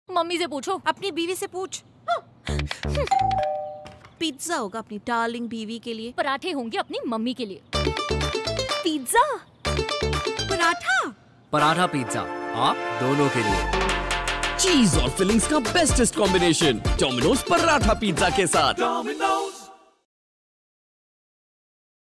Mummy से पूछो। अपनी बीवी से पूछ। पिज्जा होगा अपनी डार्लिंग बीवी के लिए, पराठे होंगे अपनी मम्मी के लिए। पिज्जा पराठा, पराठा पिज्जा आप दोनों के लिए। चीज और फिलिंग्स का bestest combination Domino's paratha pizza के साथ। Domino's